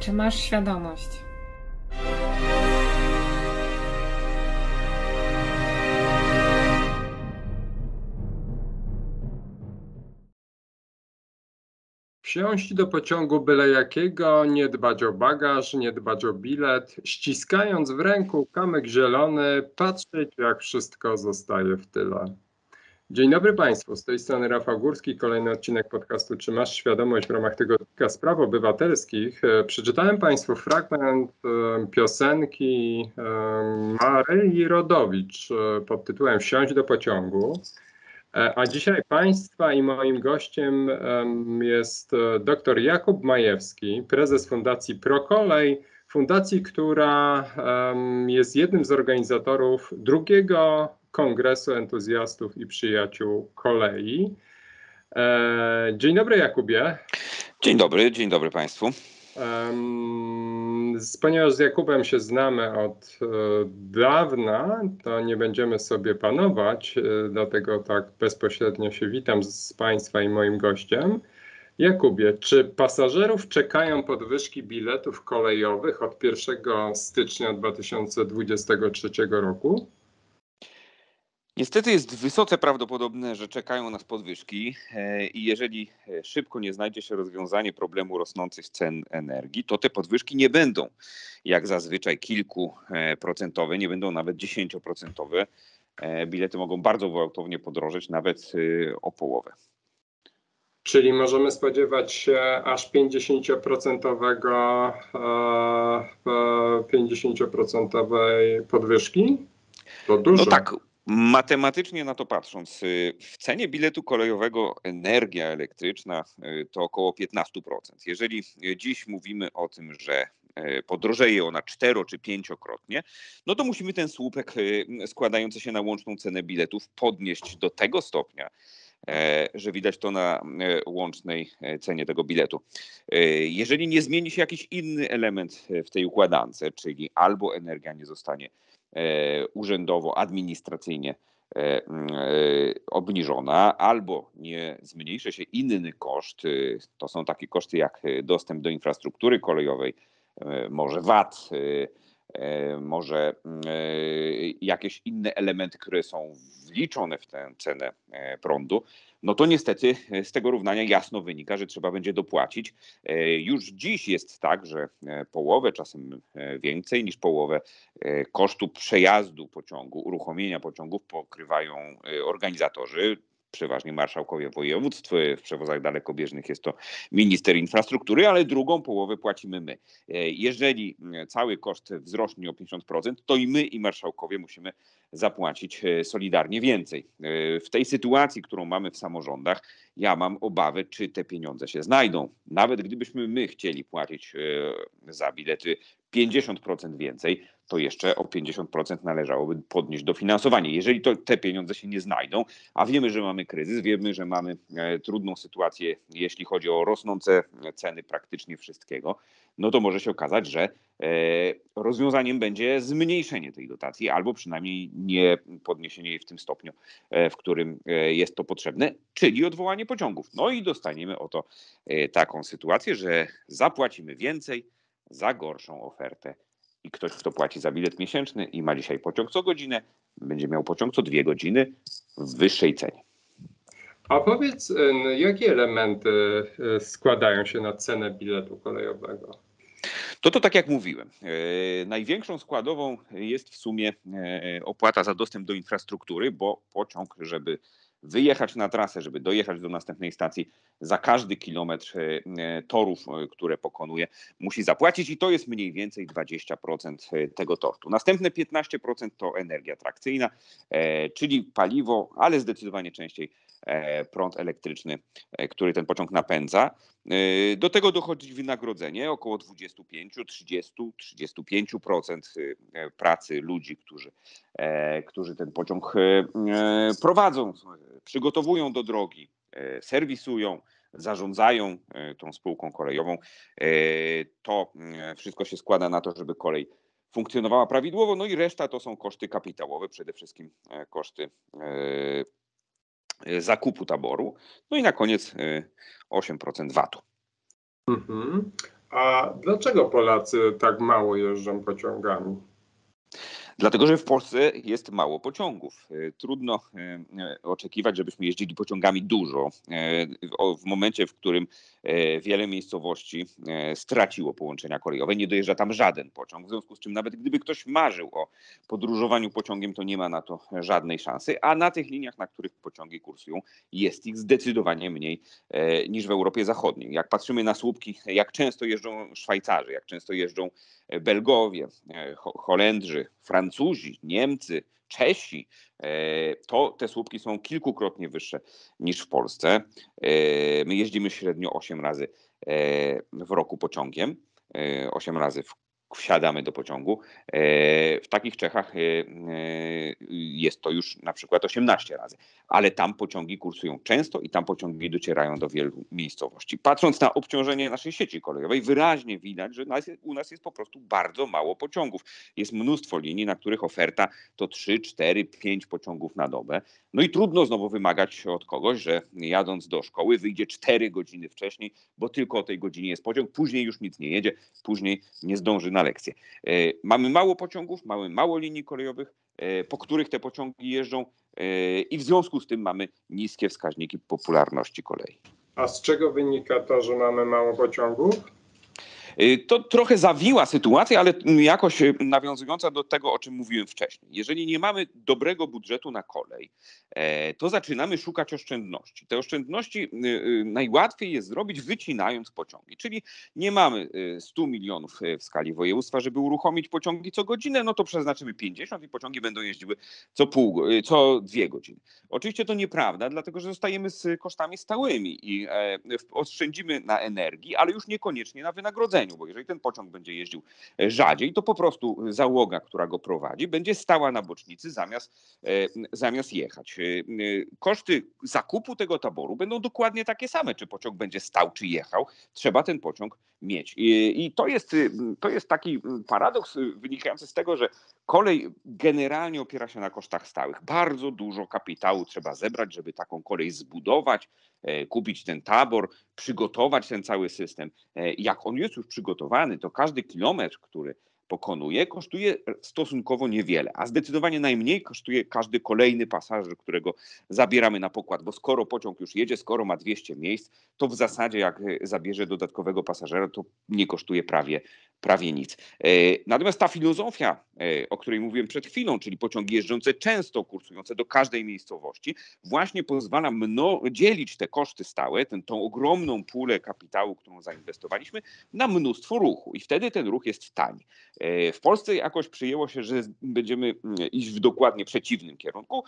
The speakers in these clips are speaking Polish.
Czy masz świadomość? Wsiąść do pociągu byle jakiego, nie dbać o bagaż, nie dbać o bilet, ściskając w ręku kamyk zielony, patrzeć jak wszystko zostaje w tyle. Dzień dobry Państwu, z tej strony Rafał Górski, kolejny odcinek podcastu Czy masz świadomość w ramach tygodnika spraw obywatelskich. Przeczytałem Państwu fragment piosenki Maryi Rodowicz pod tytułem Wsiąść do pociągu. A dzisiaj Państwa i moim gościem jest dr Jakub Majewski, prezes Fundacji ProKolej, fundacji, która jest jednym z organizatorów drugiego Kongresu Entuzjastów i Przyjaciół Kolei. Dzień dobry, Jakubie. Dzień dobry Państwu. Ponieważ z Jakubem się znamy od dawna, to nie będziemy sobie panować, dlatego tak bezpośrednio się witam z Państwa i moim gościem. Jakubie, czy pasażerów czekają podwyżki biletów kolejowych od 1 stycznia 2023 roku? Niestety jest wysoce prawdopodobne, że czekają nas podwyżki i jeżeli szybko nie znajdzie się rozwiązanie problemu rosnących cen energii, to te podwyżki nie będą jak zazwyczaj kilkuprocentowe, nie będą nawet 10%. Bilety mogą bardzo gwałtownie podrożeć, nawet o połowę. Czyli możemy spodziewać się aż 50% podwyżki? To dużo. No tak. Matematycznie na to patrząc, w cenie biletu kolejowego energia elektryczna to około 15%. Jeżeli dziś mówimy o tym, że podrożeje ona 4- czy 5-krotnie, no to musimy ten słupek składający się na łączną cenę biletów podnieść do tego stopnia, że widać to na łącznej cenie tego biletu. Jeżeli nie zmieni się jakiś inny element w tej układance, czyli albo energia nie zostanie urzędowo, administracyjnie obniżona, albo nie zmniejszy się inny koszt, to są takie koszty jak dostęp do infrastruktury kolejowej, może VAT, może jakieś inne elementy, które są wliczone w tę cenę prądu, no to niestety z tego równania jasno wynika, że trzeba będzie dopłacić. Już dziś jest tak, że połowę, czasem więcej niż połowę kosztu przejazdu pociągu, uruchomienia pociągów pokrywają organizatorzy, przeważnie marszałkowie województw, w przewozach dalekobieżnych jest to minister infrastruktury, ale drugą połowę płacimy my. Jeżeli cały koszt wzrośnie o 50%, to i my, i marszałkowie musimy zapłacić solidarnie więcej. W tej sytuacji, którą mamy w samorządach, ja mam obawę, czy te pieniądze się znajdą. Nawet gdybyśmy my chcieli płacić za bilety 50% więcej, to jeszcze o 50% należałoby podnieść dofinansowanie. Jeżeli te pieniądze się nie znajdą, a wiemy, że mamy kryzys, wiemy, że mamy trudną sytuację, jeśli chodzi o rosnące ceny praktycznie wszystkiego, no to może się okazać, że rozwiązaniem będzie zmniejszenie tej dotacji albo przynajmniej nie podniesienie jej w tym stopniu, w którym jest to potrzebne, czyli odwołanie pociągów. No i dostaniemy oto taką sytuację, że zapłacimy więcej za gorszą ofertę. I ktoś, kto płaci za bilet miesięczny i ma dzisiaj pociąg co godzinę, będzie miał pociąg co 2 godziny w wyższej cenie. A powiedz, jakie elementy składają się na cenę biletu kolejowego? To tak jak mówiłem, największą składową jest w sumie opłata za dostęp do infrastruktury, bo pociąg, żeby wyjechać na trasę, żeby dojechać do następnej stacji, za każdy kilometr torów, które pokonuje, musi zapłacić i to jest mniej więcej 20% tego tortu. Następne 15% to energia trakcyjna, czyli paliwo, ale zdecydowanie częściej prąd elektryczny, który ten pociąg napędza. Do tego dochodzi wynagrodzenie około 25, 30, 35% pracy ludzi, którzy ten pociąg prowadzą, przygotowują do drogi, serwisują, zarządzają tą spółką kolejową. To wszystko się składa na to, żeby kolej funkcjonowała prawidłowo, no i reszta to są koszty kapitałowe, przede wszystkim koszty zakupu taboru, no i na koniec 8% VAT-u. A dlaczego Polacy tak mało jeżdżą pociągami? Dlatego, że w Polsce jest mało pociągów. Trudno oczekiwać, żebyśmy jeździli pociągami dużo w momencie, w którym wiele miejscowości straciło połączenia kolejowe. Nie dojeżdża tam żaden pociąg, w związku z czym nawet gdyby ktoś marzył o podróżowaniu pociągiem, to nie ma na to żadnej szansy, a na tych liniach, na których pociągi kursują, jest ich zdecydowanie mniej niż w Europie Zachodniej. Jak patrzymy na słupki, jak często jeżdżą Szwajcarzy, jak często jeżdżą Belgowie, Holendrzy, Francuzi, Niemcy, Czesi, to te słupki są kilkukrotnie wyższe niż w Polsce. My jeździmy średnio 8 razy w roku pociągiem, 8 razy wsiadamy do pociągu. W takich Czechach jest to już na przykład 18 razy, ale tam pociągi kursują często i tam pociągi docierają do wielu miejscowości. Patrząc na obciążenie naszej sieci kolejowej, wyraźnie widać, że u nas jest po prostu bardzo mało pociągów. Jest mnóstwo linii, na których oferta to 3, 4, 5 pociągów na dobę. No i trudno znowu wymagać od kogoś, że jadąc do szkoły wyjdzie 4 godziny wcześniej, bo tylko o tej godzinie jest pociąg, później już nic nie jedzie, później nie zdąży na lekcję. Mamy mało pociągów, mamy mało linii kolejowych, po których te pociągi jeżdżą i w związku z tym mamy niskie wskaźniki popularności kolei. A z czego wynika to, że mamy mało pociągów? To trochę zawiła sytuacja, ale jakoś nawiązująca do tego, o czym mówiłem wcześniej. Jeżeli nie mamy dobrego budżetu na kolej, to zaczynamy szukać oszczędności. Te oszczędności najłatwiej jest zrobić wycinając pociągi, czyli nie mamy 100 milionów w skali województwa, żeby uruchomić pociągi co godzinę, no to przeznaczymy 50 i pociągi będą jeździły co 2 godziny. Oczywiście to nieprawda, dlatego że zostajemy z kosztami stałymi i oszczędzimy na energii, ale już niekoniecznie na wynagrodzeniu, bo jeżeli ten pociąg będzie jeździł rzadziej, to po prostu załoga, która go prowadzi, będzie stała na bocznicy zamiast jechać. Koszty zakupu tego taboru będą dokładnie takie same, czy pociąg będzie stał, czy jechał. Trzeba ten pociąg mieć. I to jest taki paradoks wynikający z tego, że kolej generalnie opiera się na kosztach stałych. Bardzo dużo kapitału trzeba zebrać, żeby taką kolej zbudować, kupić ten tabor, przygotować ten cały system. Jak on jest już przygotowany, to każdy kilometr, który pokonuje, kosztuje stosunkowo niewiele, a zdecydowanie najmniej kosztuje każdy kolejny pasażer, którego zabieramy na pokład, bo skoro pociąg już jedzie, skoro ma 200 miejsc, to w zasadzie jak zabierze dodatkowego pasażera, to nie kosztuje prawie nic. Natomiast ta filozofia, o której mówiłem przed chwilą, czyli pociągi jeżdżące często, kursujące do każdej miejscowości, właśnie pozwala dzielić te koszty stałe, tą ogromną pulę kapitału, którą zainwestowaliśmy, na mnóstwo ruchu i wtedy ten ruch jest tani. W Polsce jakoś przyjęło się, że będziemy iść w dokładnie przeciwnym kierunku,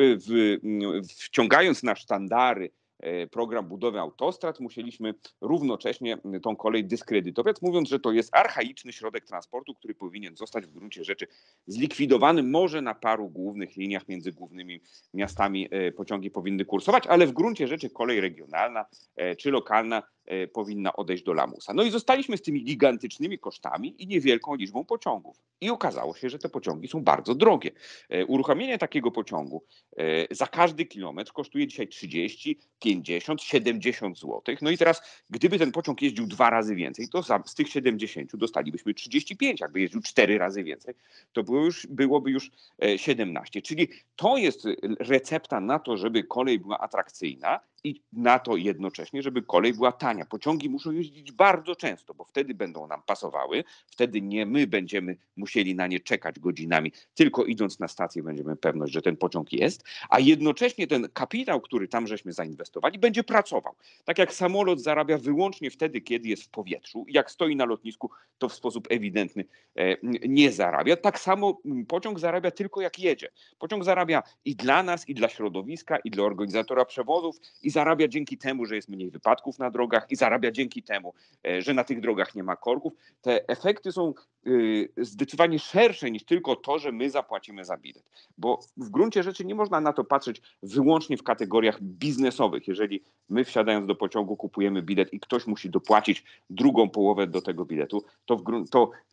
wciągając na sztandary program budowy autostrad, musieliśmy równocześnie tą kolej dyskredytować, mówiąc, że to jest archaiczny środek transportu, który powinien zostać w gruncie rzeczy zlikwidowany. Może na paru głównych liniach między głównymi miastami pociągi powinny kursować, ale w gruncie rzeczy kolej regionalna czy lokalna powinna odejść do lamusa. No i zostaliśmy z tymi gigantycznymi kosztami i niewielką liczbą pociągów. I okazało się, że te pociągi są bardzo drogie. Uruchomienie takiego pociągu za każdy kilometr kosztuje dzisiaj 30, 50, 70 zł. No i teraz, gdyby ten pociąg jeździł 2 razy więcej, to z tych 70 dostalibyśmy 35. Jakby jeździł 4 razy więcej, to byłoby już 17. Czyli to jest recepta na to, żeby kolej była atrakcyjna i na to jednocześnie, żeby kolej była tania. Pociągi muszą jeździć bardzo często, bo wtedy będą nam pasowały, wtedy nie my będziemy musieli na nie czekać godzinami, tylko idąc na stację będziemy pewność, że ten pociąg jest, a jednocześnie ten kapitał, który tam żeśmy zainwestowali, będzie pracował. Tak jak samolot zarabia wyłącznie wtedy, kiedy jest w powietrzu, jak stoi na lotnisku, to w sposób ewidentny nie zarabia. Tak samo pociąg zarabia tylko jak jedzie. Pociąg zarabia i dla nas, i dla środowiska, i dla organizatora przewozów, i zarabia dzięki temu, że jest mniej wypadków na drogach, i zarabia dzięki temu, że na tych drogach nie ma korków. Te efekty są zdecydowanie szersze niż tylko to, że my zapłacimy za bilet. Bo w gruncie rzeczy nie można na to patrzeć wyłącznie w kategoriach biznesowych. Jeżeli my wsiadając do pociągu kupujemy bilet i ktoś musi dopłacić drugą połowę do tego biletu, to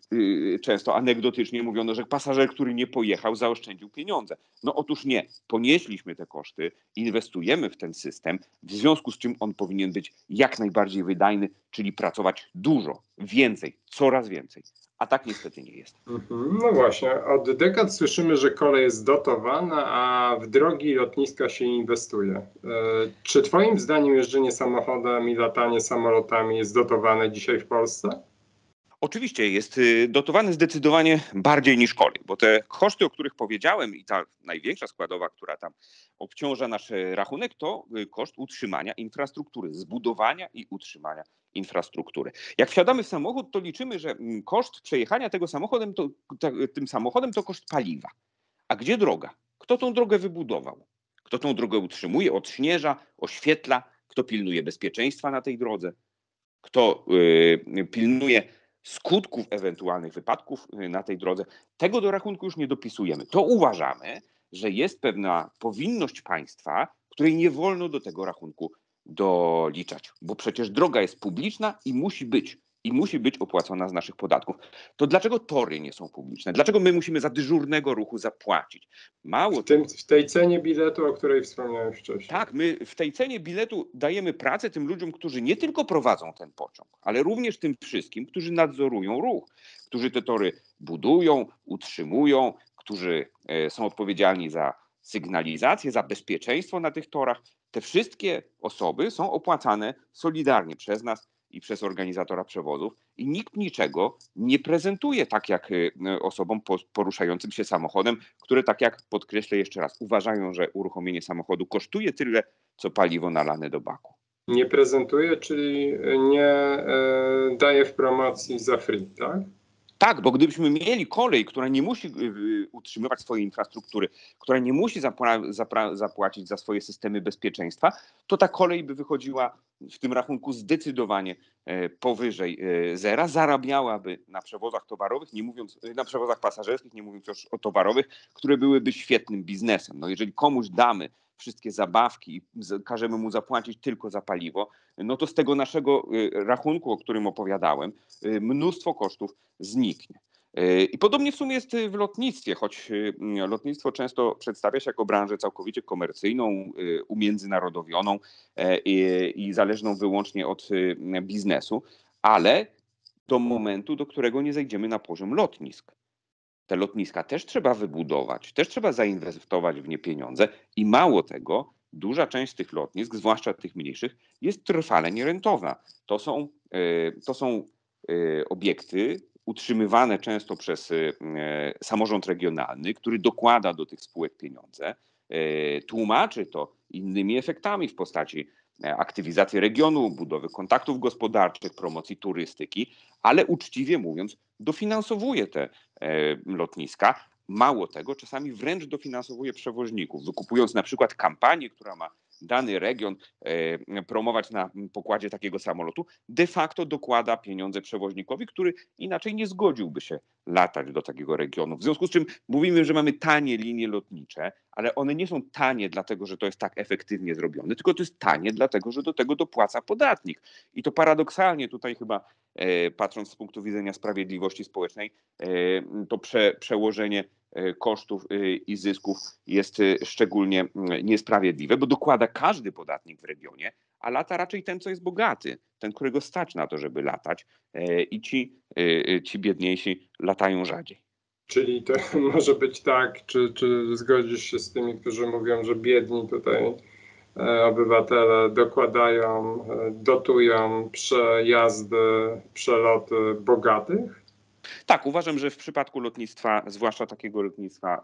często anegdotycznie mówiono, że pasażer, który nie pojechał, zaoszczędził pieniądze. No otóż nie. Ponieśliśmy te koszty, inwestujemy w ten system, w związku z czym on powinien być jak najbardziej wydajny, czyli pracować dużo, więcej, coraz więcej. A tak niestety nie jest. No właśnie, od dekad słyszymy, że kolej jest dotowana, a w drogi i lotniska się inwestuje. Czy twoim zdaniem jeżdżenie samochodem i latanie samolotami jest dotowane dzisiaj w Polsce? Oczywiście jest dotowany zdecydowanie bardziej niż kolej, bo te koszty, o których powiedziałem i ta największa składowa, która tam obciąża nasz rachunek, to koszt utrzymania infrastruktury, zbudowania i utrzymania infrastruktury. Jak wsiadamy w samochód, to liczymy, że koszt przejechania tym samochodem to koszt paliwa. A gdzie droga? Kto tą drogę wybudował? Kto tą drogę utrzymuje, odśnieża, oświetla? Kto pilnuje bezpieczeństwa na tej drodze? Kto pilnuje skutków ewentualnych wypadków na tej drodze? Tego do rachunku już nie dopisujemy. To uważamy, że jest pewna powinność państwa, której nie wolno do tego rachunku doliczać, bo przecież droga jest publiczna i musi być opłacona z naszych podatków. To dlaczego tory nie są publiczne? Dlaczego my musimy za dyżurnego ruchu zapłacić? Mało tego, W tej cenie biletu, o której wspomniałem wcześniej. tak, my w tej cenie biletu dajemy pracę tym ludziom, którzy nie tylko prowadzą ten pociąg, ale również tym wszystkim, którzy nadzorują ruch, którzy te tory budują, utrzymują, którzy są odpowiedzialni za sygnalizację, za bezpieczeństwo na tych torach. Te wszystkie osoby są opłacane solidarnie przez nas i przez organizatora przewozów i nikt niczego nie prezentuje tak jak osobom poruszającym się samochodem, które, tak jak podkreślę jeszcze raz, uważają, że uruchomienie samochodu kosztuje tyle, co paliwo nalane do baku. Nie prezentuje, czyli nie daje w promocji za free, tak? Tak, bo gdybyśmy mieli kolej, która nie musi utrzymywać swojej infrastruktury, która nie musi zapłacić za swoje systemy bezpieczeństwa, to ta kolej by wychodziła w tym rachunku zdecydowanie powyżej zera, zarabiałaby na przewozach towarowych, na przewozach pasażerskich, nie mówiąc już o towarowych, które byłyby świetnym biznesem. No jeżeli komuś damy wszystkie zabawki i każemy mu zapłacić tylko za paliwo, no to z tego naszego rachunku, o którym opowiadałem, mnóstwo kosztów zniknie. I podobnie w sumie jest w lotnictwie, choć lotnictwo często przedstawia się jako branżę całkowicie komercyjną, umiędzynarodowioną i zależną wyłącznie od biznesu, ale do momentu, do którego nie zejdziemy na poziom lotnisk. Te lotniska też trzeba wybudować, też trzeba zainwestować w nie pieniądze i mało tego, duża część tych lotnisk, zwłaszcza tych mniejszych, jest trwale nierentowna. To są obiekty utrzymywane często przez samorząd regionalny, który dokłada do tych spółek pieniądze, tłumaczy to innymi efektami w postaci aktywizacji regionu, budowy kontaktów gospodarczych, promocji turystyki, ale uczciwie mówiąc, dofinansowuje te lotniska. Mało tego, czasami wręcz dofinansowuje przewoźników, wykupując na przykład kampanię, która ma dany region promować na pokładzie takiego samolotu, de facto dokłada pieniądze przewoźnikowi, który inaczej nie zgodziłby się latać do takiego regionu. W związku z czym mówimy, że mamy tanie linie lotnicze, ale one nie są tanie dlatego, że to jest tak efektywnie zrobione, tylko to jest tanie dlatego, że do tego dopłaca podatnik. I to paradoksalnie tutaj chyba, patrząc z punktu widzenia sprawiedliwości społecznej, to przełożenie kosztów i zysków jest szczególnie niesprawiedliwe, bo dokłada każdy podatnik w regionie, a lata raczej ten, co jest bogaty, ten, którego stać na to, żeby latać, i ci biedniejsi latają rzadziej. Czyli to może być tak, czy zgodzisz się z tymi, którzy mówią, że biedni tutaj obywatele dokładają, dotują przejazdy, przeloty bogatych? Tak, uważam, że w przypadku lotnictwa, zwłaszcza takiego lotnictwa,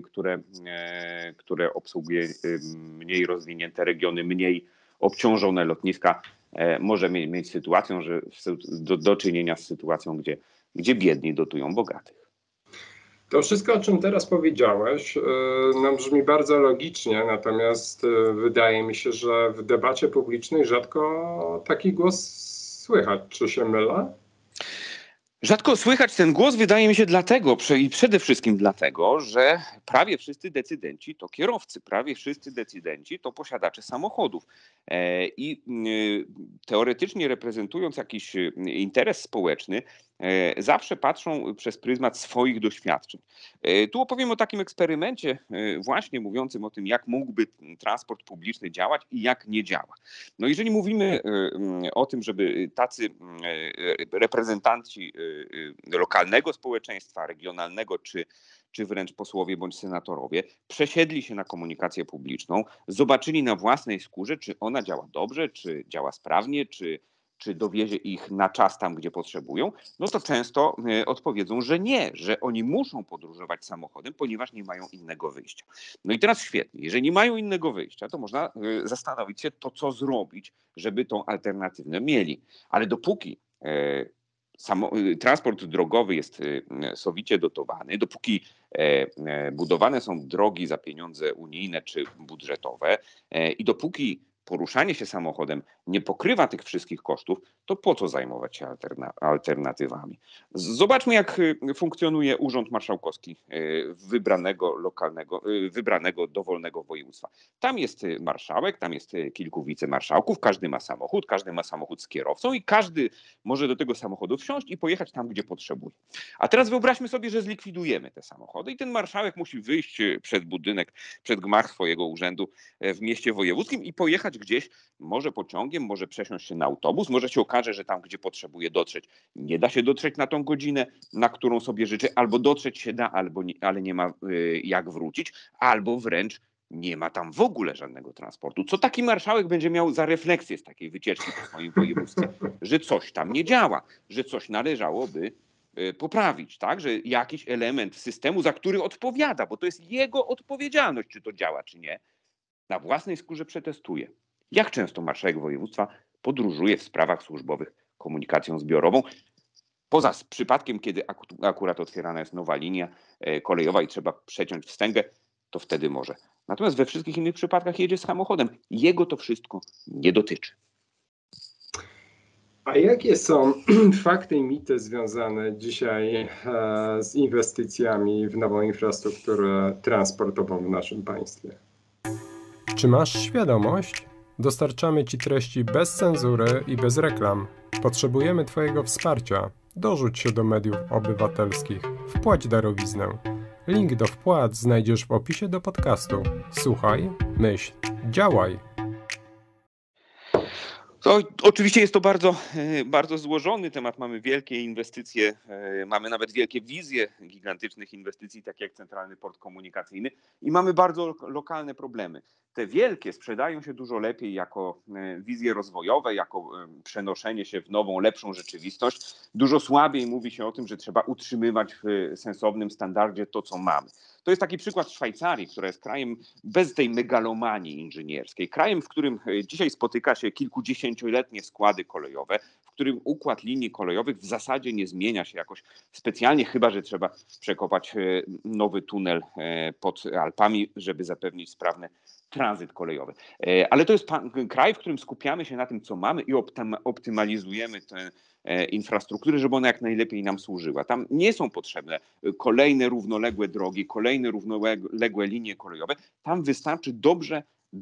które obsługuje mniej rozwinięte regiony, mniej obciążone lotniska, możemy mieć sytuację, że do czynienia z sytuacją, gdzie biedni dotują bogatych. To wszystko, o czym teraz powiedziałeś, no brzmi bardzo logicznie, natomiast wydaje mi się, że w debacie publicznej rzadko taki głos słychać. Czy się mylę? Rzadko słychać ten głos, wydaje mi się dlatego, i przede wszystkim dlatego, że prawie wszyscy decydenci to kierowcy, prawie wszyscy decydenci to posiadacze samochodów. I teoretycznie reprezentując jakiś interes społeczny, zawsze patrzą przez pryzmat swoich doświadczeń. Tu opowiem o takim eksperymencie właśnie mówiącym o tym, jak mógłby transport publiczny działać i jak nie działa. No jeżeli mówimy o tym, żeby tacy reprezentanci lokalnego społeczeństwa, regionalnego czy wręcz posłowie bądź senatorowie przesiedli się na komunikację publiczną, zobaczyli na własnej skórze, czy ona działa dobrze, czy działa sprawnie, czy dowiezie ich na czas tam, gdzie potrzebują, no to często odpowiedzą, że nie, że oni muszą podróżować samochodem, ponieważ nie mają innego wyjścia. No i teraz świetnie, jeżeli nie mają innego wyjścia, to można zastanowić się, to co zrobić, żeby tą alternatywę mieli. Ale dopóki transport drogowy jest sowicie dotowany, dopóki budowane są drogi za pieniądze unijne czy budżetowe i dopóki poruszanie się samochodem nie pokrywa tych wszystkich kosztów, to po co zajmować się alternatywami? Zobaczmy, jak funkcjonuje Urząd Marszałkowski wybranego dowolnego województwa. Tam jest marszałek, tam jest kilku wicemarszałków, każdy ma samochód z kierowcą i każdy może do tego samochodu wsiąść i pojechać tam, gdzie potrzebuje. A teraz wyobraźmy sobie, że zlikwidujemy te samochody i ten marszałek musi wyjść przed budynek, przed gmach swojego urzędu w mieście wojewódzkim i pojechać gdzieś, może pociągiem, może przesiąść się na autobus, może się okaże, że tam, gdzie potrzebuje dotrzeć, nie da się dotrzeć na tą godzinę, na którą sobie życzy, albo dotrzeć się da, ale nie ma jak wrócić, albo wręcz nie ma tam w ogóle żadnego transportu. Co taki marszałek będzie miał za refleksję z takiej wycieczki po swoim województwie? Że coś tam nie działa, że coś należałoby poprawić, tak? Że jakiś element systemu, za który odpowiada, bo to jest jego odpowiedzialność, czy to działa, czy nie, na własnej skórze przetestuje. Jak często marszałek województwa podróżuje w sprawach służbowych komunikacją zbiorową? Poza przypadkiem, kiedy akurat otwierana jest nowa linia kolejowa i trzeba przeciąć wstęgę, to wtedy może. Natomiast we wszystkich innych przypadkach jedzie samochodem. Jego to wszystko nie dotyczy. A jakie są fakty i mity związane dzisiaj z inwestycjami w nową infrastrukturę transportową w naszym państwie? Czy masz świadomość? Dostarczamy Ci treści bez cenzury i bez reklam. Potrzebujemy Twojego wsparcia. Dorzuć się do mediów obywatelskich. Wpłać darowiznę. Link do wpłat znajdziesz w opisie do podcastu. Słuchaj, myśl, działaj. To oczywiście jest to bardzo, bardzo złożony temat. Mamy wielkie inwestycje, mamy nawet wielkie wizje gigantycznych inwestycji, tak jak Centralny Port Komunikacyjny i mamy bardzo lokalne problemy. Te wielkie sprzedają się dużo lepiej jako wizje rozwojowe, jako przenoszenie się w nową, lepszą rzeczywistość. Dużo słabiej mówi się o tym, że trzeba utrzymywać w sensownym standardzie to, co mamy. To jest taki przykład Szwajcarii, która jest krajem bez tej megalomanii inżynierskiej. Krajem, w którym dzisiaj spotyka się kilkudziesięcioletnie składy kolejowe, w którym układ linii kolejowych w zasadzie nie zmienia się jakoś specjalnie, chyba że trzeba przekopać nowy tunel pod Alpami, żeby zapewnić sprawny tranzyt kolejowy. Ale to jest kraj, w którym skupiamy się na tym, co mamy i optymalizujemy tę infrastrukturę, żeby ona jak najlepiej nam służyła. Tam nie są potrzebne kolejne równoległe drogi, kolejne równoległe linie kolejowe. Tam wystarczy dobrze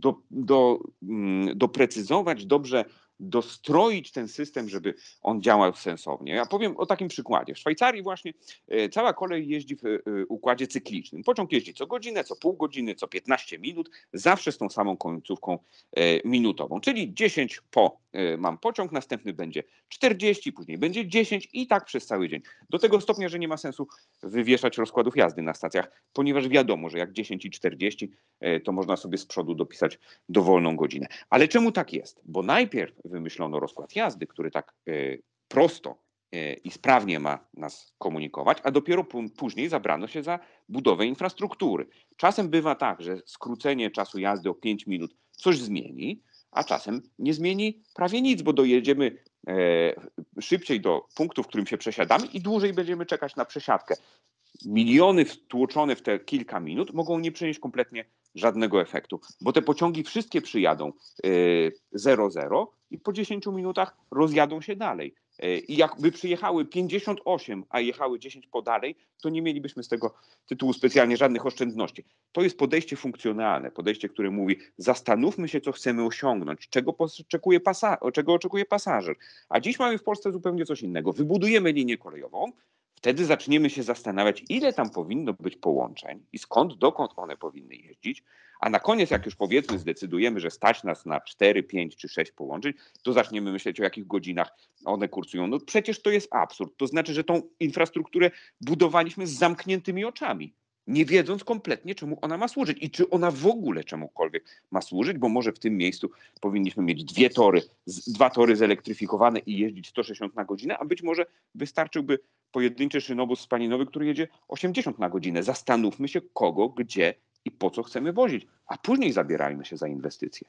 doprecyzować, dobrze dostroić ten system, żeby on działał sensownie. Ja powiem o takim przykładzie. W Szwajcarii właśnie cała kolej jeździ w układzie cyklicznym. Pociąg jeździ co godzinę, co pół godziny, co 15 minut, zawsze z tą samą końcówką minutową. Czyli 10 po mam pociąg, następny będzie 40, później będzie 10 i tak przez cały dzień. Do tego stopnia, że nie ma sensu wywieszać rozkładów jazdy na stacjach, ponieważ wiadomo, że jak 10 i 40, to można sobie z przodu dopisać dowolną godzinę. Ale czemu tak jest? Bo najpierw wymyślono rozkład jazdy, który tak prosto i sprawnie ma nas komunikować, a dopiero później zabrano się za budowę infrastruktury. Czasem bywa tak, że skrócenie czasu jazdy o 5 minut coś zmieni, a czasem nie zmieni prawie nic, bo dojedziemy szybciej do punktu, w którym się przesiadamy i dłużej będziemy czekać na przesiadkę. Miliony wtłoczone w te kilka minut mogą nie przynieść kompletnie żadnego efektu, bo te pociągi wszystkie przyjadą 0,0 i po 10 minutach rozjadą się dalej. i jakby przyjechały 58, a jechały 10 podalej, to nie mielibyśmy z tego tytułu specjalnie żadnych oszczędności. To jest podejście funkcjonalne, podejście, które mówi, zastanówmy się, co chcemy osiągnąć, czego oczekuje pasażer. A dziś mamy w Polsce zupełnie coś innego. Wybudujemy linię kolejową, wtedy zaczniemy się zastanawiać, ile tam powinno być połączeń i dokąd one powinny jeździć, a na koniec, jak już powiedzmy zdecydujemy, że stać nas na 4, 5 czy 6 połączeń, to zaczniemy myśleć, o jakich godzinach one kursują. No przecież to jest absurd. To znaczy, że tą infrastrukturę budowaliśmy z zamkniętymi oczami, nie wiedząc kompletnie, czemu ona ma służyć i czy ona w ogóle czemukolwiek ma służyć, bo może w tym miejscu powinniśmy mieć dwa tory zelektryfikowane i jeździć 160 na godzinę, a być może wystarczyłby pojedynczy szynobus spalinowy, który jedzie 80 na godzinę. Zastanówmy się, kogo, gdzie i po co chcemy wozić, a później zabierajmy się za inwestycje.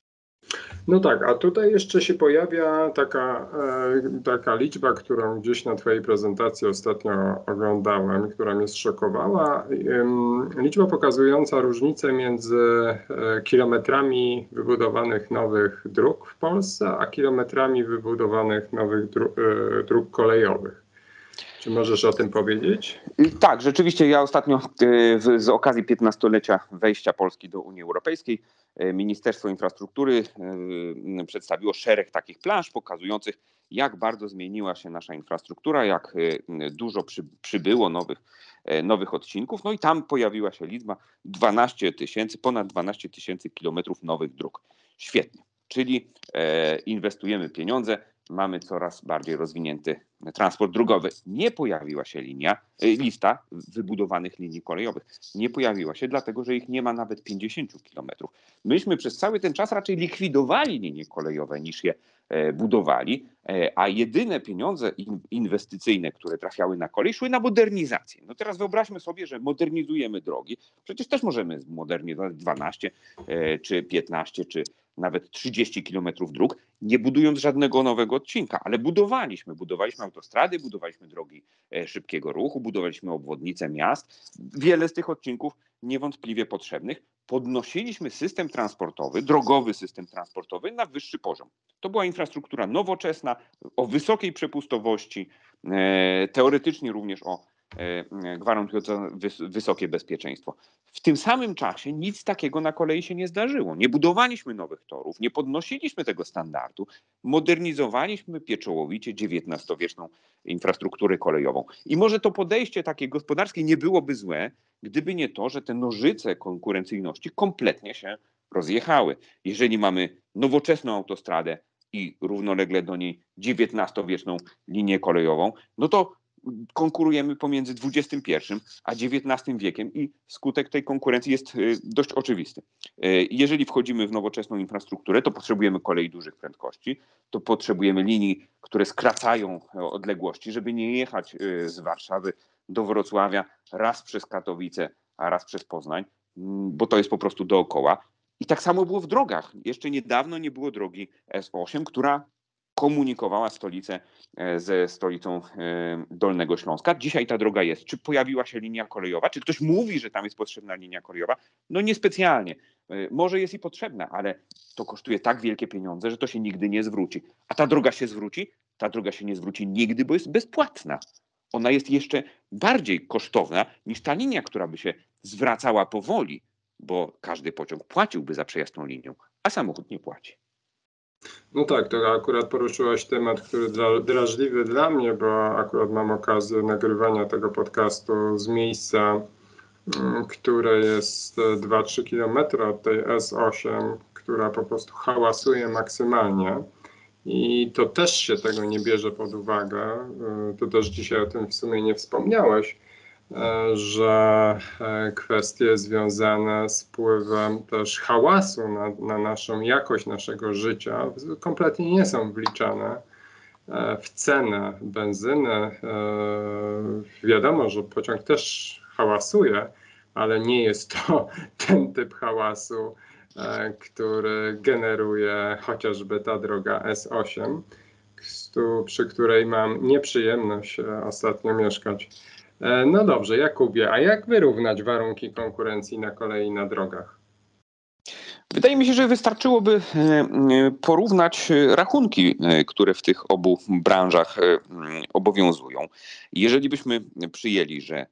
No tak, a tutaj jeszcze się pojawia taka liczba, którą gdzieś na Twojej prezentacji ostatnio oglądałem, która mnie zszokowała. Liczba pokazująca różnicę między kilometrami wybudowanych nowych dróg w Polsce, a kilometrami wybudowanych nowych dróg kolejowych. Czy możesz o tym powiedzieć? Tak, rzeczywiście ja ostatnio z okazji 15-lecia wejścia Polski do Unii Europejskiej Ministerstwo Infrastruktury przedstawiło szereg takich plansz pokazujących, jak bardzo zmieniła się nasza infrastruktura, jak dużo przybyło nowych odcinków. No i tam pojawiła się liczba ponad 12 tysięcy kilometrów nowych dróg. Świetnie, czyli inwestujemy pieniądze, mamy coraz bardziej rozwinięty transport drogowy. Nie pojawiła się lista wybudowanych linii kolejowych. Nie pojawiła się, dlatego że ich nie ma nawet 50 kilometrów. Myśmy przez cały ten czas raczej likwidowali linie kolejowe niż je budowali, a jedyne pieniądze inwestycyjne, które trafiały na kolej, szły na modernizację. No teraz wyobraźmy sobie, że modernizujemy drogi. Przecież też możemy modernizować 12 czy 15 czy nawet 30 kilometrów dróg, nie budując żadnego nowego odcinka, ale budowaliśmy autostrady, budowaliśmy drogi szybkiego ruchu, budowaliśmy obwodnice miast. Wiele z tych odcinków niewątpliwie potrzebnych. Podnosiliśmy system transportowy, drogowy system transportowy na wyższy poziom. To była infrastruktura nowoczesna, o wysokiej przepustowości, teoretycznie również gwarantująca wysokie bezpieczeństwo. W tym samym czasie nic takiego na kolei się nie zdarzyło. Nie budowaliśmy nowych torów, nie podnosiliśmy tego standardu, modernizowaliśmy pieczołowicie XIX-wieczną infrastrukturę kolejową. I może to podejście takie gospodarskie nie byłoby złe, gdyby nie to, że te nożyce konkurencyjności kompletnie się rozjechały. Jeżeli mamy nowoczesną autostradę i równolegle do niej XIX-wieczną linię kolejową, no to konkurujemy pomiędzy XXI a XIX wiekiem i skutek tej konkurencji jest dość oczywisty. Jeżeli wchodzimy w nowoczesną infrastrukturę, to potrzebujemy kolei dużych prędkości, to potrzebujemy linii, które skracają odległości, żeby nie jechać z Warszawy do Wrocławia raz przez Katowice, a raz przez Poznań, bo to jest po prostu dookoła. I tak samo było w drogach. Jeszcze niedawno nie było drogi S8, która komunikowała stolicę ze stolicą Dolnego Śląska. Dzisiaj ta droga jest. Czy pojawiła się linia kolejowa? Czy ktoś mówi, że tam jest potrzebna linia kolejowa? No niespecjalnie. Może jest i potrzebna, ale to kosztuje tak wielkie pieniądze, że to się nigdy nie zwróci. A ta droga się zwróci? Ta droga się nie zwróci nigdy, bo jest bezpłatna. Ona jest jeszcze bardziej kosztowna niż ta linia, która by się zwracała powoli, bo każdy pociąg płaciłby za przejazd tą linią, a samochód nie płaci. No tak, to akurat poruszyłaś temat, który drażliwy dla mnie, bo akurat mam okazję nagrywania tego podcastu z miejsca, które jest 2-3 km od tej S8, która po prostu hałasuje maksymalnie. I to też się tego nie bierze pod uwagę. Tu też dzisiaj o tym w sumie nie wspomniałeś, że kwestie związane z wpływem też hałasu na naszą jakość naszego życia kompletnie nie są wliczane w cenę benzyny. Wiadomo, że pociąg też hałasuje, ale nie jest to ten typ hałasu, który generuje chociażby ta droga S8, przy której mam nieprzyjemność ostatnio mieszkać. No dobrze, Jakubie, a jak wyrównać warunki konkurencji na kolei i na drogach? Wydaje mi się, że wystarczyłoby porównać rachunki, które w tych obu branżach obowiązują. Jeżeli byśmy przyjęli, że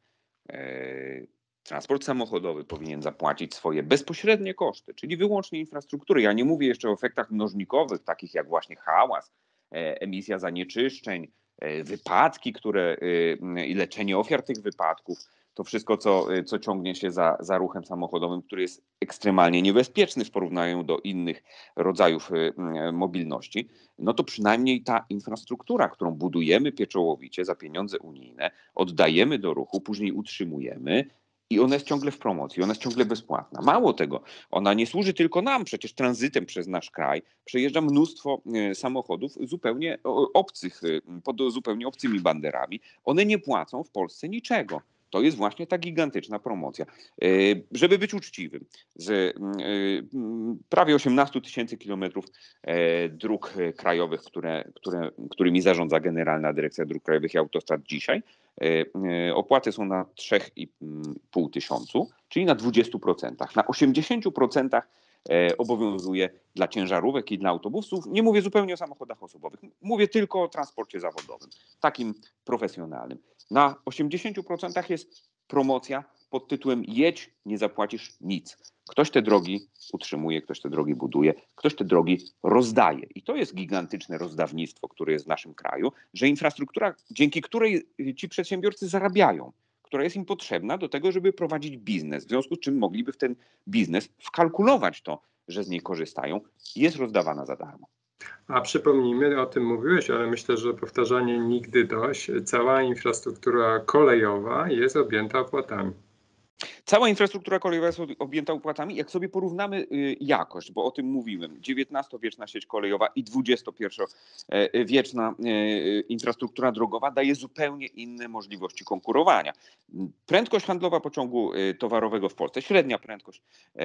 transport samochodowy powinien zapłacić swoje bezpośrednie koszty, czyli wyłącznie infrastruktury. Ja nie mówię jeszcze o efektach mnożnikowych, takich jak właśnie hałas, emisja zanieczyszczeń, wypadki, i leczenie ofiar tych wypadków. To wszystko, co ciągnie się za ruchem samochodowym, który jest ekstremalnie niebezpieczny w porównaniu do innych rodzajów mobilności, no to przynajmniej ta infrastruktura, którą budujemy pieczołowicie za pieniądze unijne, oddajemy do ruchu, później utrzymujemy i ona jest ciągle w promocji, ona jest ciągle bezpłatna. Mało tego, ona nie służy tylko nam, przecież tranzytem przez nasz kraj przejeżdża mnóstwo samochodów zupełnie obcych, pod zupełnie obcymi banderami. One nie płacą w Polsce niczego. To jest właśnie ta gigantyczna promocja. Żeby być uczciwym, z prawie 18 000 kilometrów dróg krajowych, którymi zarządza Generalna Dyrekcja Dróg Krajowych i Autostrad dzisiaj, opłaty są na 3,5 tysiąca, czyli na 20%. Na 80% obowiązuje dla ciężarówek i dla autobusów. Nie mówię zupełnie o samochodach osobowych, mówię tylko o transporcie zawodowym, takim profesjonalnym. Na 80% jest promocja pod tytułem jedź, nie zapłacisz nic. Ktoś te drogi utrzymuje, ktoś te drogi buduje, ktoś te drogi rozdaje. I to jest gigantyczne rozdawnictwo, które jest w naszym kraju, że infrastruktura, dzięki której ci przedsiębiorcy zarabiają, która jest im potrzebna do tego, żeby prowadzić biznes, w związku z czym mogliby w ten biznes wkalkulować to, że z niej korzystają, jest rozdawana za darmo. A przypomnijmy, o tym mówiłeś, ale myślę, że powtarzanie nigdy dość. Cała infrastruktura kolejowa jest objęta opłatami. Cała infrastruktura kolejowa jest objęta opłatami. Jak sobie porównamy jakość, bo o tym mówiłem, XIX-wieczna sieć kolejowa i XXI-wieczna infrastruktura drogowa daje zupełnie inne możliwości konkurowania. Prędkość handlowa pociągu towarowego w Polsce, średnia prędkość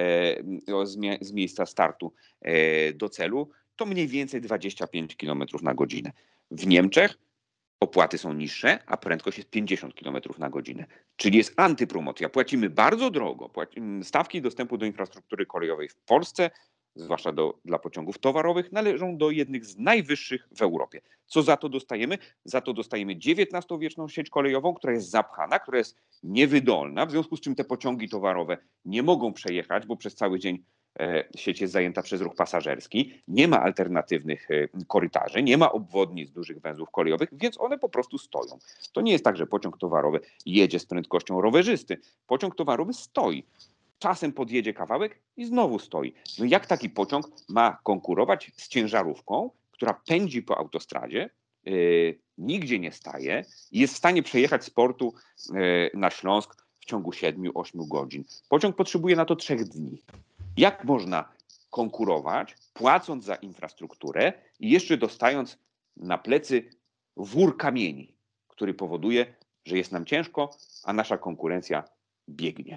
z miejsca startu do celu, to mniej więcej 25 km na godzinę. W Niemczech opłaty są niższe, a prędkość jest 50 km na godzinę. Czyli jest antypromocja. Płacimy bardzo drogo. Stawki dostępu do infrastruktury kolejowej w Polsce, zwłaszcza dla pociągów towarowych, należą do jednych z najwyższych w Europie. Co za to dostajemy? Za to dostajemy XIX-wieczną sieć kolejową, która jest zapchana, która jest niewydolna, w związku z czym te pociągi towarowe nie mogą przejechać, bo przez cały dzień sieć jest zajęta przez ruch pasażerski, nie ma alternatywnych korytarzy, nie ma obwodnic dużych węzłów kolejowych, więc one po prostu stoją. To nie jest tak, że pociąg towarowy jedzie z prędkością rowerzysty. Pociąg towarowy stoi. Czasem podjedzie kawałek i znowu stoi. No jak taki pociąg ma konkurować z ciężarówką, która pędzi po autostradzie, nigdzie nie staje i jest w stanie przejechać z portu na Śląsk w ciągu 7-8 godzin. Pociąg potrzebuje na to 3 dni. Jak można konkurować, płacąc za infrastrukturę i jeszcze dostając na plecy wór kamieni, który powoduje, że jest nam ciężko, a nasza konkurencja biegnie?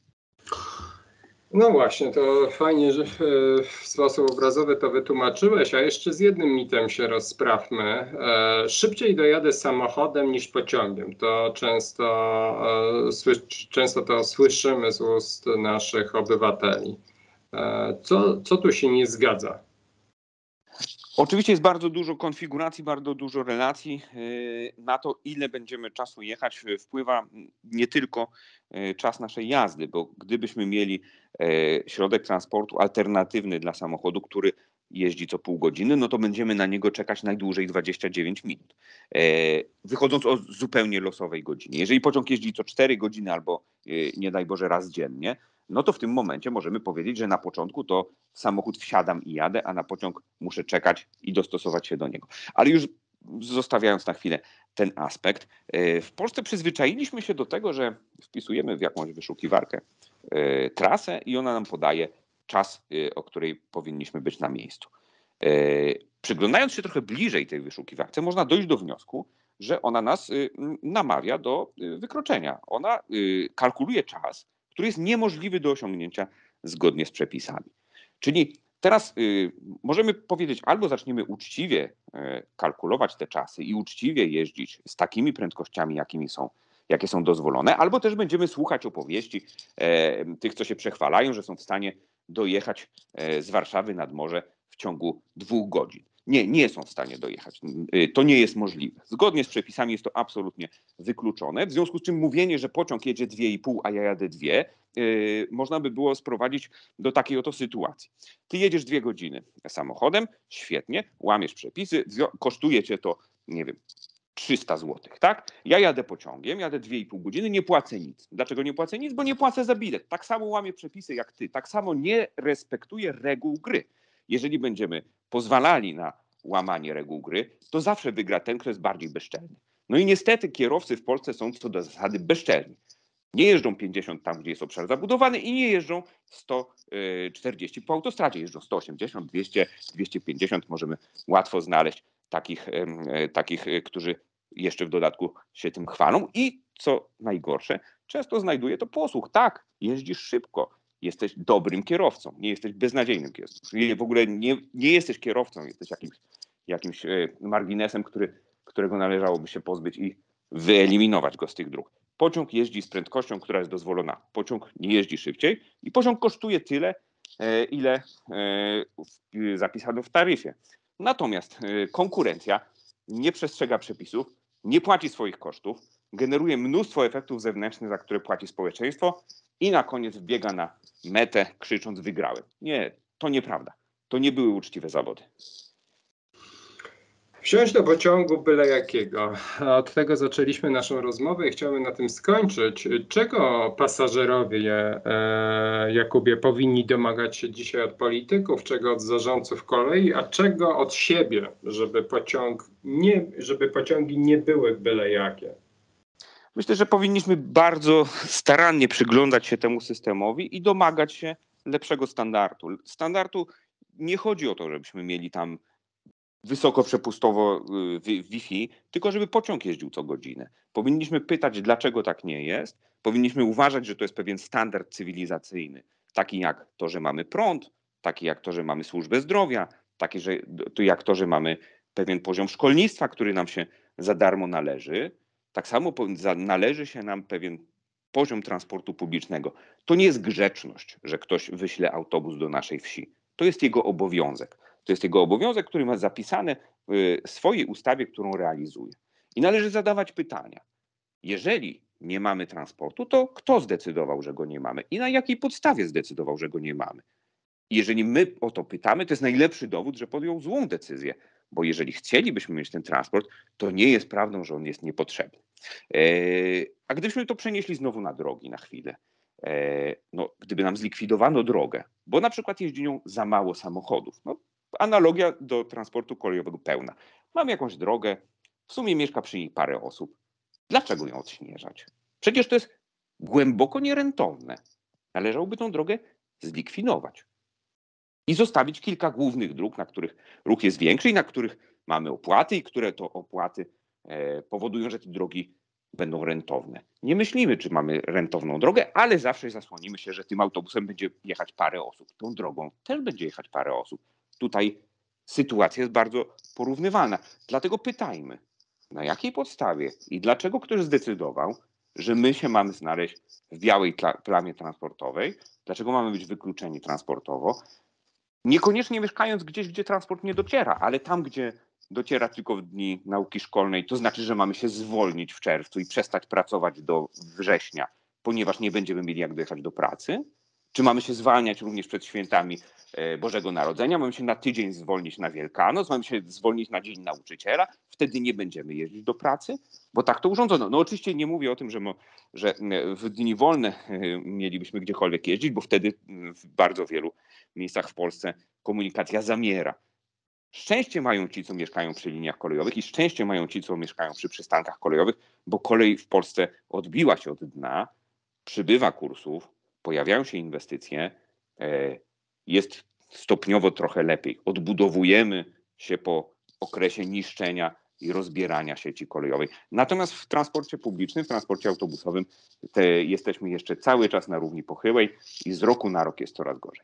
No właśnie, to fajnie, że w sposób obrazowy to wytłumaczyłeś, a jeszcze z jednym mitem się rozprawmy. Szybciej dojadę samochodem niż pociągiem. To często to słyszymy z ust naszych obywateli. Co tu się nie zgadza? Oczywiście jest bardzo dużo konfiguracji, bardzo dużo relacji. Na to, ile będziemy czasu jechać, wpływa nie tylko czas naszej jazdy, bo gdybyśmy mieli środek transportu alternatywny dla samochodu, który jeździ co pół godziny, no to będziemy na niego czekać najdłużej 29 minut. Wychodząc o zupełnie losowej godzinie. Jeżeli pociąg jeździ co 4 godziny albo nie daj Boże raz dziennie, no to w tym momencie możemy powiedzieć, że na początku to w samochód wsiadam i jadę, a na pociąg muszę czekać i dostosować się do niego. Ale już zostawiając na chwilę ten aspekt, w Polsce przyzwyczailiśmy się do tego, że wpisujemy w jakąś wyszukiwarkę trasę i ona nam podaje czas, o której powinniśmy być na miejscu. Przyglądając się trochę bliżej tej wyszukiwarce, można dojść do wniosku, że ona nas namawia do wykroczenia. Ona kalkuluje czas, który jest niemożliwy do osiągnięcia zgodnie z przepisami. Czyli teraz możemy powiedzieć, albo zaczniemy uczciwie kalkulować te czasy i uczciwie jeździć z takimi prędkościami, jakie są dozwolone, albo też będziemy słuchać opowieści tych, co się przechwalają, że są w stanie dojechać z Warszawy nad morze w ciągu 2 godzin. Nie są w stanie dojechać. To nie jest możliwe. Zgodnie z przepisami jest to absolutnie wykluczone, w związku z czym mówienie, że pociąg jedzie 2,5, a ja jadę 2, można by było sprowadzić do takiej oto sytuacji. Ty jedziesz 2 godziny samochodem, świetnie, łamiesz przepisy, kosztuje cię to, nie wiem, 300 zł, tak? Ja jadę pociągiem, jadę 2,5 godziny, nie płacę nic. Dlaczego nie płacę nic? Bo nie płacę za bilet. Tak samo łamię przepisy jak ty, tak samo nie respektuję reguł gry. Jeżeli będziemy pozwalali na łamanie reguł gry, to zawsze wygra ten, kto jest bardziej bezczelny. No i niestety kierowcy w Polsce są co do zasady bezczelni. Nie jeżdżą 50 tam, gdzie jest obszar zabudowany i nie jeżdżą 140 po autostradzie. Jeżdżą 180, 200, 250. Możemy łatwo znaleźć takich, którzy jeszcze w dodatku się tym chwalą. I co najgorsze, często znajduje to posłuch. Tak, jeździsz szybko, jesteś dobrym kierowcą, nie jesteś beznadziejnym kierowcą. W ogóle nie jesteś kierowcą, jesteś jakimś marginesem, którego należałoby się pozbyć i wyeliminować go z tych dróg. Pociąg jeździ z prędkością, która jest dozwolona. Pociąg nie jeździ szybciej i pociąg kosztuje tyle, ile zapisano w taryfie. Natomiast konkurencja nie przestrzega przepisów, nie płaci swoich kosztów, generuje mnóstwo efektów zewnętrznych, za które płaci społeczeństwo i na koniec wbiega na metę, krzycząc: wygrałem. Nie, to nieprawda. To nie były uczciwe zawody. Wsiąść do pociągu byle jakiego. Od tego zaczęliśmy naszą rozmowę i chciałbym na tym skończyć. Czego pasażerowie, Jakubie, powinni domagać się dzisiaj od polityków, czego od zarządców kolei, a czego od siebie, żeby pociągi nie były byle jakie? Myślę, że powinniśmy bardzo starannie przyglądać się temu systemowi i domagać się lepszego standardu. Standardu nie chodzi o to, żebyśmy mieli tam wysokoprzepustową Wi-Fi, tylko żeby pociąg jeździł co godzinę. Powinniśmy pytać, dlaczego tak nie jest. Powinniśmy uważać, że to jest pewien standard cywilizacyjny, taki jak to, że mamy prąd, taki jak to, że mamy służbę zdrowia, taki jak to, że mamy pewien poziom szkolnictwa, który nam się za darmo należy. Tak samo należy się nam pewien poziom transportu publicznego. To nie jest grzeczność, że ktoś wyśle autobus do naszej wsi. To jest jego obowiązek. To jest jego obowiązek, który ma zapisane w swojej ustawie, którą realizuje. I należy zadawać pytania. Jeżeli nie mamy transportu, to kto zdecydował, że go nie mamy? I na jakiej podstawie zdecydował, że go nie mamy? Jeżeli my o to pytamy, to jest najlepszy dowód, że podjął złą decyzję. Bo jeżeli chcielibyśmy mieć ten transport, to nie jest prawdą, że on jest niepotrzebny. A gdybyśmy to przenieśli znowu na drogi na chwilę, gdyby nam zlikwidowano drogę, bo na przykład jeździ nią za mało samochodów, analogia do transportu kolejowego pełna. Mamy jakąś drogę, w sumie mieszka przy niej parę osób. Dlaczego ją odśnieżać? Przecież to jest głęboko nierentowne. Należałoby tą drogę zlikwidować i zostawić kilka głównych dróg, na których ruch jest większy i na których mamy opłaty i które to opłaty powodują, że te drogi będą rentowne. Nie myślimy, czy mamy rentowną drogę, ale zawsze zasłonimy się, że tym autobusem będzie jechać parę osób. Tą drogą też będzie jechać parę osób. Tutaj sytuacja jest bardzo porównywalna. Dlatego pytajmy, na jakiej podstawie i dlaczego ktoś zdecydował, że my się mamy znaleźć w białej plamie transportowej, dlaczego mamy być wykluczeni transportowo, niekoniecznie mieszkając gdzieś, gdzie transport nie dociera, ale tam, gdzie dociera tylko w dni nauki szkolnej, to znaczy, że mamy się zwolnić w czerwcu i przestać pracować do września, ponieważ nie będziemy mieli jak dojechać do pracy? Czy mamy się zwalniać również przed świętami Bożego Narodzenia? Mamy się na tydzień zwolnić na Wielkanoc? Mamy się zwolnić na Dzień Nauczyciela? Wtedy nie będziemy jeździć do pracy? Bo tak to urządzono. No oczywiście nie mówię o tym, że w dni wolne mielibyśmy gdziekolwiek jeździć, bo wtedy w bardzo wielu miejscach w Polsce komunikacja zamiera. Szczęście mają ci, co mieszkają przy liniach kolejowych i szczęście mają ci, co mieszkają przy przystankach kolejowych, bo kolej w Polsce odbiła się od dna, przybywa kursów, pojawiają się inwestycje, jest stopniowo trochę lepiej. Odbudowujemy się po okresie niszczenia i rozbierania sieci kolejowej. Natomiast w transporcie publicznym, w transporcie autobusowym jesteśmy jeszcze cały czas na równi pochyłej i z roku na rok jest coraz gorzej.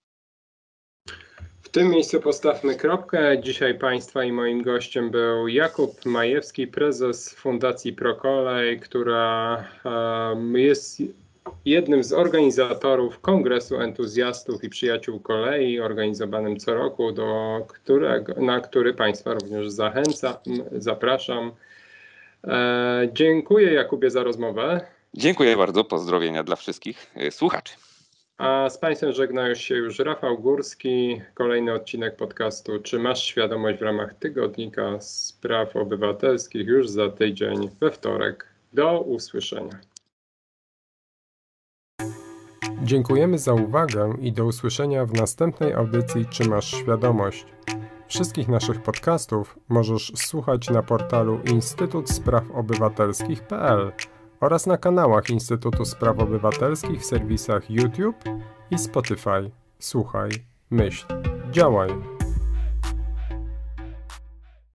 W tym miejscu postawmy kropkę. Dzisiaj Państwa i moim gościem był Jakub Majewski, prezes Fundacji ProKolej, która jest jednym z organizatorów Kongresu Entuzjastów i Przyjaciół Kolei, organizowanym co roku, na który Państwa również zapraszam. Dziękuję, Jakubie, za rozmowę. Dziękuję bardzo, pozdrowienia dla wszystkich słuchaczy. A z Państwem żegnają się już Rafał Górski. Kolejny odcinek podcastu Czy masz świadomość w ramach Tygodnika Spraw Obywatelskich już za tydzień we wtorek. Do usłyszenia. Dziękujemy za uwagę i do usłyszenia w następnej audycji Czy masz świadomość? Wszystkich naszych podcastów możesz słuchać na portalu instytutspraw-obywatelskich.pl oraz na kanałach Instytutu Spraw Obywatelskich w serwisach YouTube i Spotify. Słuchaj, myśl, działaj.